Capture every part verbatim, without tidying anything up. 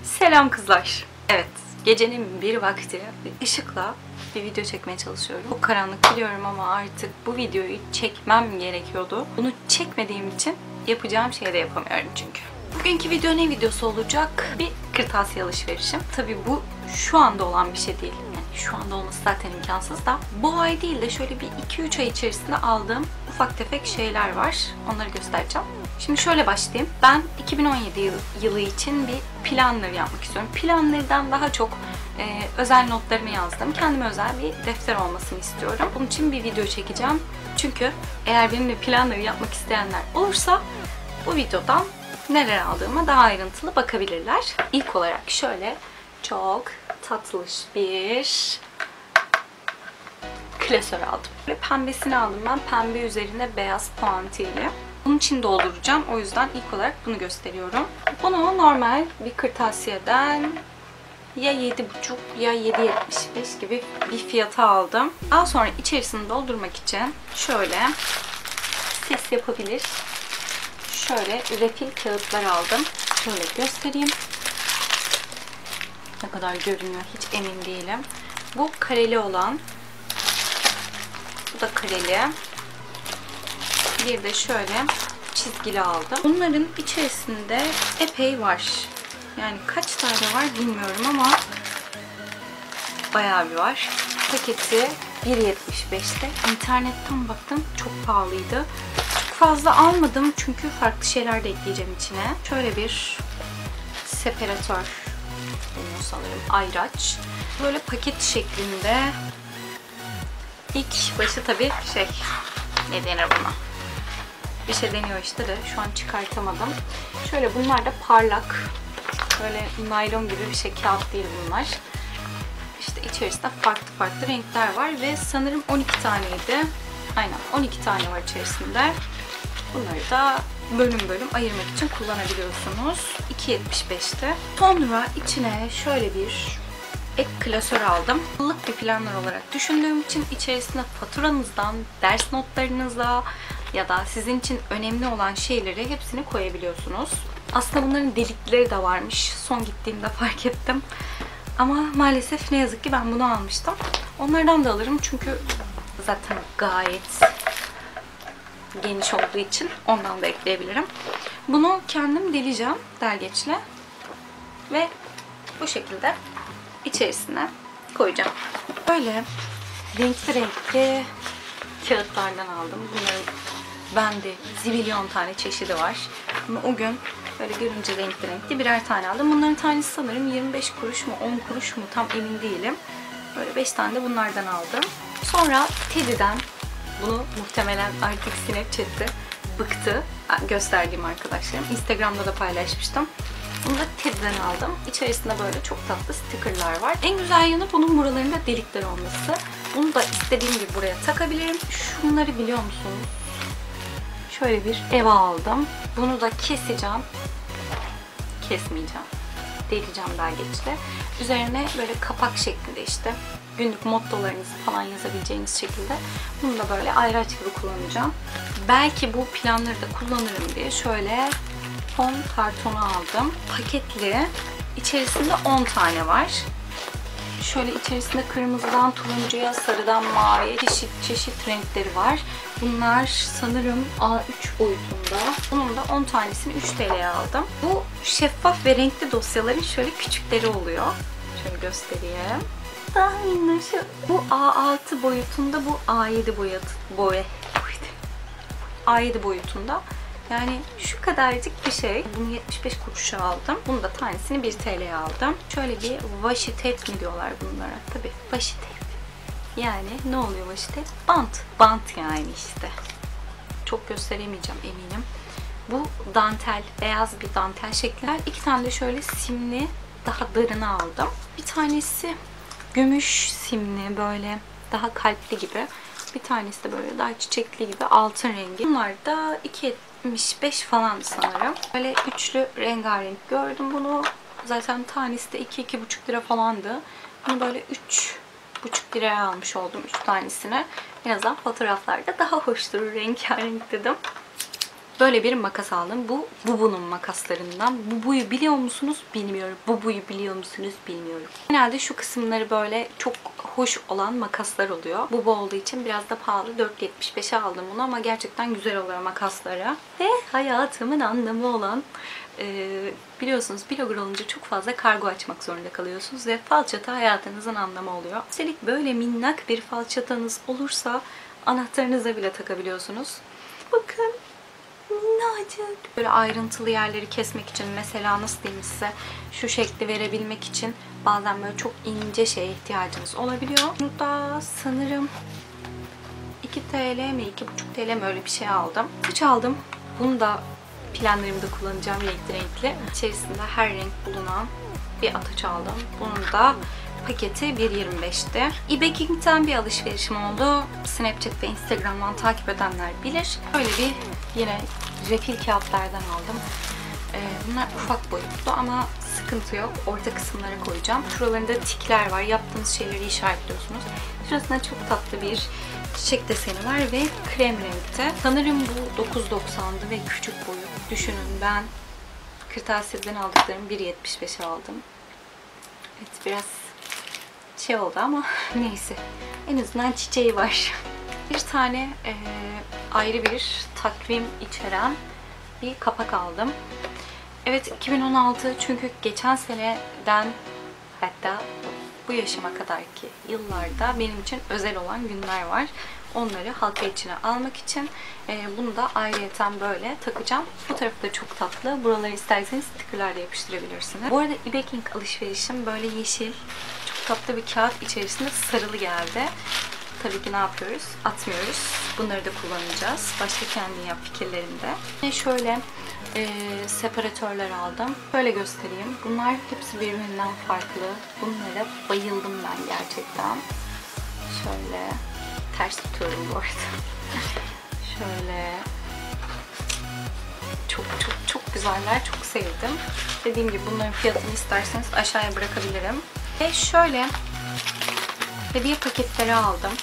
Selam kızlar. Evet, gecenin bir vakti ışıkla bir video çekmeye çalışıyorum. Çok karanlık biliyorum ama artık bu videoyu çekmem gerekiyordu. Bunu çekmediğim için yapacağım şeyi de yapamıyorum çünkü. Bugünkü video ne videosu olacak? Bir kırtasiye alışverişim. Tabii bu şu anda olan bir şey değil. Yani şu anda olması zaten imkansız da. Bu ay değil de şöyle bir iki üç ay içerisinde aldığım ufak tefek şeyler var. Onları göstereceğim. Şimdi şöyle başlayayım. Ben iki bin on yedi yılı için bir planner yapmak istiyorum. Planner'dan daha çok e, özel notlarımı yazdım. Kendime özel bir defter olmasını istiyorum. Bunun için bir video çekeceğim. Çünkü eğer benimle planner yapmak isteyenler olursa bu videodan neler aldığıma daha ayrıntılı bakabilirler. İlk olarak şöyle çok tatlış bir klasör aldım. Böyle pembesini aldım ben. Pembe üzerine beyaz puantiyeli. Bunun için dolduracağım. O yüzden ilk olarak bunu gösteriyorum. Bunu normal bir kırtasiyeden ya yedi buçuk ya yedi yetmiş beş gibi bir fiyata aldım. Daha sonra içerisini doldurmak için şöyle ses yapabilir. Şöyle refil kağıtlar aldım. Şöyle göstereyim. Ne kadar görünüyor hiç emin değilim. Bu kareli olan. Bu da kareli. Bir de şöyle çizgili aldım. Bunların içerisinde epey var. Yani kaç tane var bilmiyorum ama bayağı bir var. Paketi bir yetmiş beşte. İnternetten baktım. Çok pahalıydı. Çok fazla almadım çünkü farklı şeyler de ekleyeceğim içine. Şöyle bir separatör. Bunu sanırım ayraç. Böyle paket şeklinde. İlk başı tabii şey, ne denir buna? Bir şey deniyor işte de şu an çıkartamadım. Şöyle bunlar da parlak. Böyle naylon gibi bir şey, kağıt değil bunlar. İşte içerisinde farklı farklı renkler var ve sanırım on iki taneydi. Aynen on iki tane var içerisinde. Bunları da bölüm bölüm ayırmak için kullanabiliyorsunuz. iki yetmiş beşte. Sonra içine şöyle bir ek klasör aldım. Yıllık bir planlar olarak düşündüğüm için içerisine faturanızdan, ders notlarınıza ya da sizin için önemli olan şeyleri hepsini koyabiliyorsunuz. Aslında bunların delikleri de varmış. Son gittiğimde fark ettim. Ama maalesef ne yazık ki ben bunu almıştım. Onlardan da alırım çünkü zaten gayet geniş olduğu için ondan da ekleyebilirim. Bunu kendim deleceğim delgeçle ve bu şekilde içerisine koyacağım. Böyle renkli renkli kağıtlardan aldım. Bunların bende zibilyon tane çeşidi var. Ama o gün böyle görünce renkli renkli birer tane aldım. Bunların tanesi sanırım yirmi beş kuruş mu on kuruş mu tam emin değilim. Böyle beş tane de bunlardan aldım. Sonra Teddy'den, bunu muhtemelen artık Snapchat'te bıktı gösterdiğim arkadaşlarım. Instagram'da da paylaşmıştım. Bunu da Teddy'den aldım. İçerisinde böyle çok tatlı stickerlar var. En güzel yanı bunun buralarında delikler olması. Bunu da istediğim gibi buraya takabilirim. Şunları biliyor musunuz? Şöyle bir eva aldım. Bunu da keseceğim. Kesmeyeceğim. Deleceğim delgeçle. Üzerine böyle kapak şeklinde işte günlük mottolarınızı falan yazabileceğiniz şekilde bunu da böyle ayraç gibi kullanacağım. Belki bu planları da kullanırım diye şöyle fon kartonu aldım. Paketli. İçerisinde on tane var. Şöyle içerisinde kırmızıdan turuncuya, sarıdan maviye çeşit çeşit renkleri var. Bunlar sanırım A üç boyutunda. Bunun da on tanesini üç T L'ye aldım. Bu şeffaf ve renkli dosyaların şöyle küçükleri oluyor. Şöyle göstereyim. Daha minnoşu. Bu A altı boyutunda, bu A yedi boyut, boy, A yedi boyutunda. Yani şu kadarcık bir şey. Bunu yetmiş beş kuruşa aldım. Bunu da tanesini bir T L'ye aldım. Şöyle bir washi tape mi diyorlar bunlara? Tabii washi tape. Yani ne oluyor washi tape? Bant. Bant yani işte. Çok gösteremeyeceğim eminim. Bu dantel, beyaz bir dantel şeklinde. İki tane de şöyle simli, daha darını aldım. Bir tanesi gümüş simli, böyle daha kalpli gibi. Bir tanesi de böyle daha çiçekli gibi, altın rengi. Bunlar da iki yetmiş beş falan sanırım. Böyle üçlü rengarenk gördüm bunu. Zaten tanesi de iki iki buçuk lira falandı. Bunu böyle üç buçuk liraya almış oldum üç tanesini. En azından fotoğraflarda daha hoş durur, rengarenk dedim. böyle bir makas aldım. Bu Bubu'nun makaslarından. Bubu'yu biliyor musunuz? Bilmiyorum. Bubu'yu biliyor musunuz? Bilmiyorum. Genelde şu kısımları böyle çok hoş olan makaslar oluyor. Bubu olduğu için biraz da pahalı. dört yetmiş beşe aldım bunu ama gerçekten güzel oluyor makasları. Ve hayatımın anlamı olan e, biliyorsunuz blogger olunca çok fazla kargo açmak zorunda kalıyorsunuz ve falçata hayatınızın anlamı oluyor. Üstelik böyle minnak bir falçatanız olursa anahtarınıza bile takabiliyorsunuz. Bakın. Minnacık. Böyle ayrıntılı yerleri kesmek için, mesela nasıl diyeyim size, şu şekli verebilmek için bazen böyle çok ince şeye ihtiyacınız olabiliyor. Burada sanırım iki TL mi iki buçuk TL mi öyle bir şey aldım. Saç aldım. Bunu da planlarımda kullanacağım, renkli renkli. İçerisinde her renk bulunan bir ataç aldım. Bunun da paketi bir yirmi beşti. eBacking'ten bir alışverişim oldu. Snapchat ve Instagram'dan takip edenler bilir. Böyle bir yine refil kağıtlardan aldım. Ee, bunlar ufak boyutlu ama sıkıntı yok. Orta kısımlara koyacağım. Şuralarında tikler var. Yaptığınız şeyleri işaretliyorsunuz. Şurasında çok tatlı bir çiçek deseni var ve krem renkte. Sanırım bu dokuz doksandı ve küçük boyut. Düşünün, ben kırtasiyeden aldıklarım bir yetmiş beşe aldım. Evet, biraz şey oldu ama neyse. En azından çiçeği var. Bir tane e, ayrı bir takvim içeren bir kapak aldım. Evet, iki bin on altı, çünkü geçen seneden hatta bu yaşıma kadarki yıllarda benim için özel olan günler var. Onları halka içine almak için e, bunu da ayrıyeten böyle takacağım. Bu tarafı da çok tatlı. Buraları isterseniz stickerlar da yapıştırabilirsiniz. Bu arada eBacking alışverişim böyle yeşil, çok tatlı bir kağıt içerisinde sarılı geldi. Tabii ki ne yapıyoruz? Atmıyoruz. Bunları da kullanacağız. Başka kendin yap fikirlerinde. Ve şöyle e, separatörler aldım. Şöyle göstereyim. Bunlar hepsi birbirinden farklı. Bunlara bayıldım ben gerçekten. Şöyle ters tutuyorum bu arada. Şöyle çok çok çok güzeller. Çok sevdim. Dediğim gibi bunların fiyatını isterseniz aşağıya bırakabilirim. Ve şöyle hediye paketleri aldım.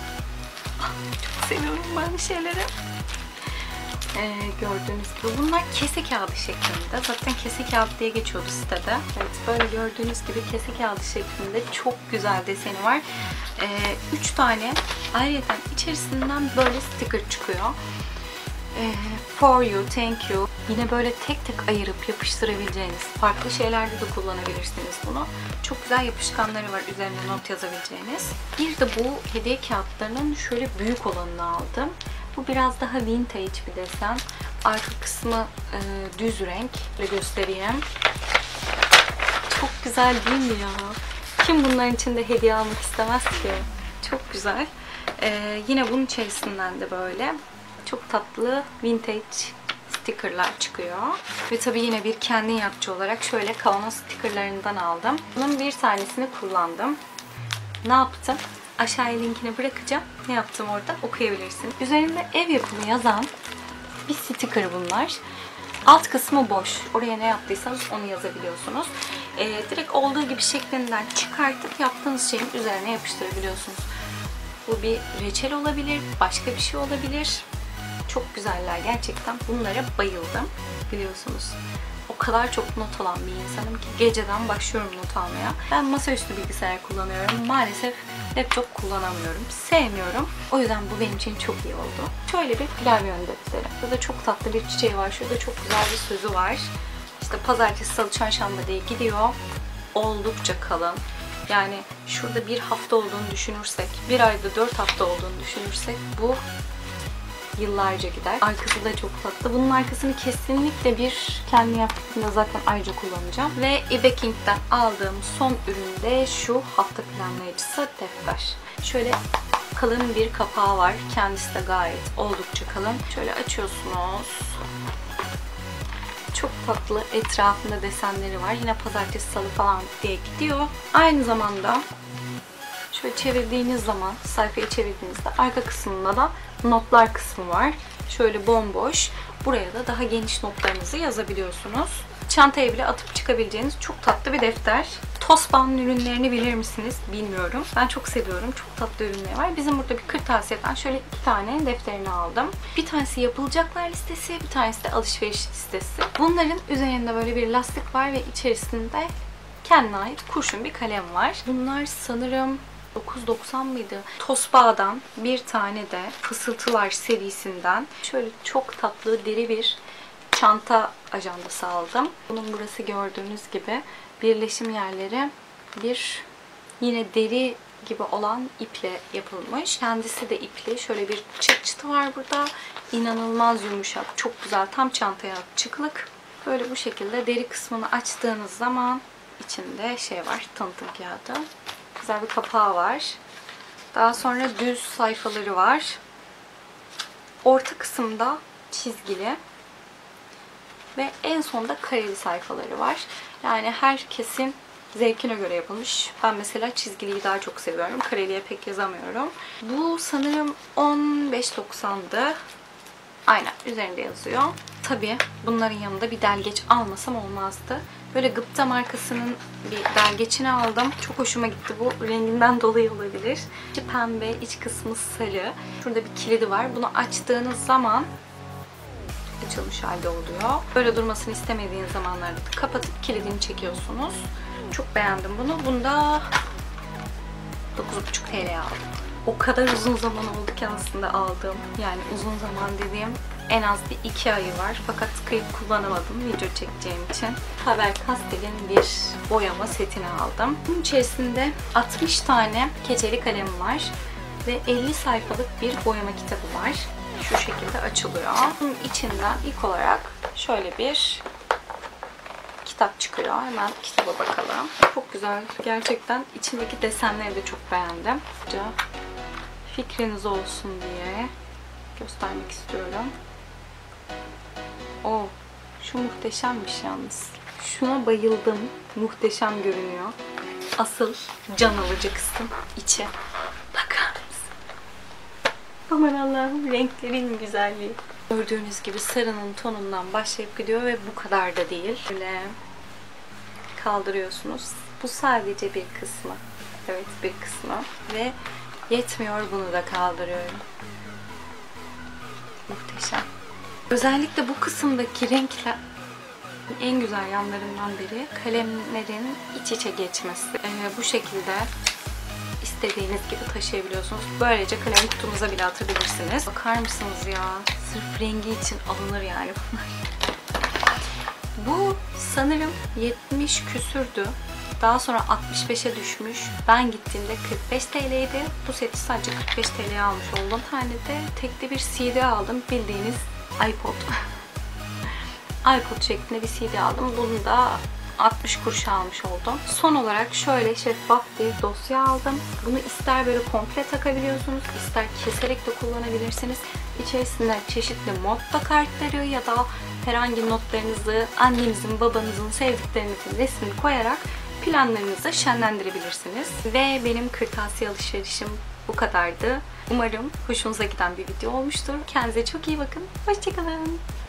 Çok seviyorum ben şeyleri. Ee, gördüğünüz gibi bunlar kese kağıdı şeklinde. Zaten kese kağıdı diye geçiyordu sitede. Evet, böyle gördüğünüz gibi kese kağıdı şeklinde çok güzel deseni var. Ee, üç tane ayrıca içerisinden böyle sticker çıkıyor. Ee, for you, thank you. Yine böyle tek tek ayırıp yapıştırabileceğiniz, farklı şeylerde de kullanabilirsiniz bunu. Çok güzel yapışkanları var, üzerine not yazabileceğiniz. Bir de bu hediye kağıtlarının şöyle büyük olanını aldım. Bu biraz daha vintage bir desen. Arka kısmı e, düz renk. Böyle göstereyim. Çok güzel değil mi ya? Kim bunların içinde hediye almak istemez ki? Çok güzel. Ee, yine bunun içerisinden de böyle çok tatlı vintage stickerlar çıkıyor. Ve tabii yine bir kendin yapıcı olarak şöyle kavanoz stickerlarından aldım. Bunun bir tanesini kullandım. Ne yaptım? Aşağıya linkini bırakacağım. Ne yaptım orada okuyabilirsiniz. Üzerinde ev yapımı yazan bir sticker bunlar. Alt kısmı boş. Oraya ne yaptıysanız onu yazabiliyorsunuz. Ee, direkt olduğu gibi şeklinden çıkartıp yaptığınız şeyin üzerine yapıştırabiliyorsunuz. Bu bir reçel olabilir, başka bir şey olabilir. Çok güzeller gerçekten. Bunlara bayıldım. Biliyorsunuz, o kadar çok not alan bir insanım ki geceden başlıyorum not almaya. Ben masaüstü bilgisayar kullanıyorum. Maalesef laptop kullanamıyorum. Sevmiyorum. O yüzden bu benim için çok iyi oldu. Şöyle bir klavye ön defteri. Burada çok tatlı bir çiçeği var. Şurada çok güzel bir sözü var. İşte pazartesi, salı, çarşamba diye gidiyor. Oldukça kalın. Yani şurada bir hafta olduğunu düşünürsek, bir ayda dört hafta olduğunu düşünürsek bu yıllarca gider. Arkası da çok tatlı. Bunun arkasını kesinlikle bir kendi yaptığımda zaten ayrıca kullanacağım. Ve eBacking'den aldığım son ürün de şu hafta planlayıcısı defter. Şöyle kalın bir kapağı var. Kendisi de gayet oldukça kalın. Şöyle açıyorsunuz. Çok tatlı, etrafında desenleri var. Yine pazartesi, salı falan diye gidiyor. Aynı zamanda şöyle çevirdiğiniz zaman, sayfayı çevirdiğinizde arka kısmında da notlar kısmı var. Şöyle bomboş. Buraya da daha geniş notlarınızı yazabiliyorsunuz. Çantaya bile atıp çıkabileceğiniz çok tatlı bir defter. Tosbağa'nın ürünlerini bilir misiniz? Bilmiyorum. Ben çok seviyorum. Çok tatlı ürünleri var. Bizim burada bir kırtasiyeden şöyle iki tane defterini aldım. Bir tanesi yapılacaklar listesi, bir tanesi de alışveriş listesi. Bunların üzerinde böyle bir lastik var ve içerisinde kendine ait kurşun bir kalem var. Bunlar sanırım dokuz doksan mıydı? Tosbağa'dan bir tane de Fısıltılar serisinden şöyle çok tatlı deri bir çanta ajandası aldım. Bunun burası gördüğünüz gibi birleşim yerleri bir yine deri gibi olan iple yapılmış. Kendisi de ipli. Şöyle bir çıt çıtı var burada. İnanılmaz yumuşak. Çok güzel. Tam çantaya çıklık. Böyle bu şekilde deri kısmını açtığınız zaman içinde şey var. Tanıtım kağıdı. Güzel bir kapağı var. Daha sonra düz sayfaları var. Orta kısımda çizgili. Ve en sonda kareli sayfaları var. Yani herkesin zevkine göre yapılmış. Ben mesela çizgiliyi daha çok seviyorum. Kareliye pek yazamıyorum. Bu sanırım on beş doksandı. Aynen üzerinde yazıyor. Tabii bunların yanında bir delgeç almasam olmazdı. Böyle Gıpta markasının bir delgeçini aldım. Çok hoşuma gitti bu. Renginden dolayı olabilir. İçi pembe, iç kısmı sarı. Şurada bir kilidi var. Bunu açtığınız zaman açılmış halde oluyor. Böyle durmasını istemediğiniz zamanlarda da kapatıp kilidini çekiyorsunuz. Çok beğendim bunu. Bunda dokuz buçuk T L'ye aldım. O kadar uzun zaman oldu ki aslında aldığım. Yani uzun zaman dediğim en az bir iki ayı var. Fakat kıyıp kullanamadım video çekeceğim için. Faber-Castell'in bir boyama setini aldım. Bunun içerisinde altmış tane keçeli kalem var. Ve elli sayfalık bir boyama kitabı var. Şu şekilde açılıyor. Bunun içinden ilk olarak şöyle bir kitap çıkıyor. Hemen kitaba bakalım. Çok güzel. Gerçekten içindeki desenleri de çok beğendim. Fikriniz olsun diye göstermek istiyorum. Oo, şu muhteşemmiş yalnız. Şuna bayıldım. Muhteşem görünüyor. Asıl can alıcı kısım içi. Bakar mısın? Aman Allah'ım, renklerin güzelliği. Gördüğünüz gibi sarının tonundan başlayıp gidiyor ve bu kadar da değil. Böyle kaldırıyorsunuz. Bu sadece bir kısmı. Evet, bir kısmı. Ve yetmiyor, bunu da kaldırıyorum. Muhteşem. Özellikle bu kısımdaki renkler en güzel yanlarından biri kalemlerin iç içe geçmesi. Ee, bu şekilde istediğiniz gibi taşıyabiliyorsunuz. Böylece kalem kutunuza bile atabilirsiniz. Bakar mısınız ya? Sırf rengi için alınır yani bunlar. Bu sanırım yetmiş küsürdü. Daha sonra altmış beşe düşmüş. Ben gittiğimde kırk beş T L'ydi. Bu seti sadece kırk beş T L'ye almış oldum. Bir tane de tekli bir C D aldım. Bildiğiniz iPod. iPod şeklinde bir C D aldım. Bunu da altmış kuruşa almış oldum. Son olarak şöyle şeffaf bir dosya aldım. Bunu ister böyle komple takabiliyorsunuz, ister keserek de kullanabilirsiniz. İçerisinde çeşitli notla kartları ya da herhangi notlarınızı, annenizin, babanızın, sevdiklerinizin resmini koyarak planlarınızı şenlendirebilirsiniz. Ve benim kırtasiye alışverişim bu kadardı. Umarım hoşunuza giden bir video olmuştur. Kendinize çok iyi bakın. Hoşçakalın.